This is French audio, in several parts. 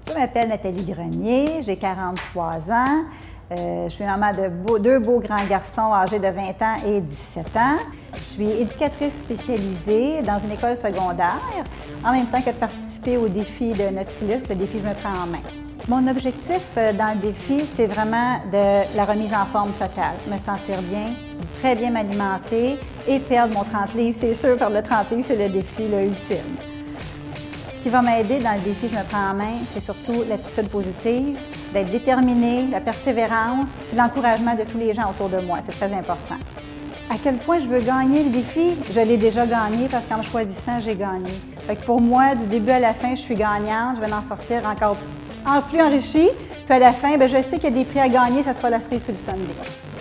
Je m'appelle Nathalie Grenier, j'ai 43 ans. Je suis maman de deux beaux grands garçons âgés de 20 ans et 17 ans. Je suis éducatrice spécialisée dans une école secondaire, en même temps que de participer au défi de Nautilus, le défi Je me prends en main. Mon objectif dans le défi, c'est vraiment de la remise en forme totale, me sentir bien, très bien m'alimenter et perdre mon 30 livres. C'est sûr, perdre le 30 livres, c'est le défi ultime. Ce qui va m'aider dans le défi Je me prends en main, c'est surtout l'attitude positive, d'être déterminée, la persévérance, l'encouragement de tous les gens autour de moi. C'est très important. À quel point je veux gagner le défi? Je l'ai déjà gagné parce qu'en me choisissant, j'ai gagné. Fait que pour moi, du début à la fin, je suis gagnante. Je vais en sortir encore plus enrichie. Puis à la fin, je sais qu'il y a des prix à gagner. Ça sera la cerise sur le sundae.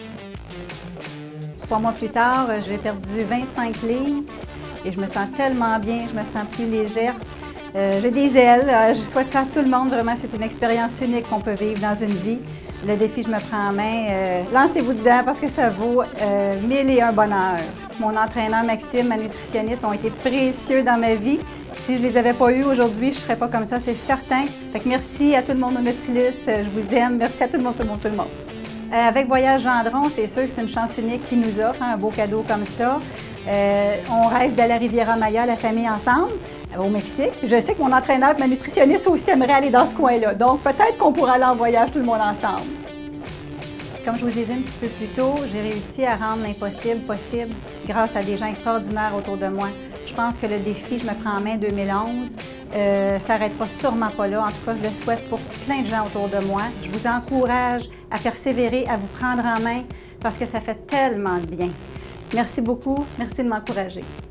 3 mois plus tard, j'ai perdu 25 livres et je me sens tellement bien. Je me sens plus légère. J'ai des ailes, je souhaite ça à tout le monde. Vraiment, c'est une expérience unique qu'on peut vivre dans une vie. Le défi Je me prends en main, lancez-vous dedans parce que ça vaut 1001 bonheurs. Mon entraîneur Maxime, ma nutritionniste, ont été précieux dans ma vie. Si je ne les avais pas eus aujourd'hui, je ne serais pas comme ça, c'est certain. Fait que merci à tout le monde au Nautilus, je vous aime. Merci à tout le monde, tout le monde, tout le monde. Avec Voyage Gendron, c'est sûr que c'est une chance unique qui nous offre, un beau cadeau comme ça. On rêve d'aller à Riviera Maya, la famille ensemble, au Mexique. Je sais que mon entraîneur et ma nutritionniste aussi aimeraient aller dans ce coin-là. Donc, peut-être qu'on pourra aller en voyage tout le monde ensemble. Comme je vous ai dit un petit peu plus tôt, j'ai réussi à rendre l'impossible possible grâce à des gens extraordinaires autour de moi. Je pense que le défi Je me prends en main 2011 s'arrêtera sûrement pas là. En tout cas, je le souhaite pour plein de gens autour de moi. Je vous encourage à persévérer, à vous prendre en main parce que ça fait tellement de bien. Merci beaucoup. Merci de m'encourager.